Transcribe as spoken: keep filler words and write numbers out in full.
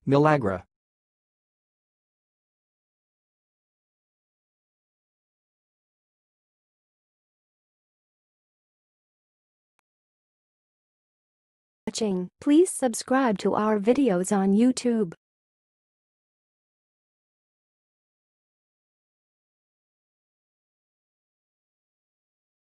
Milagra. Watching. Please subscribe to our videos on YouTube.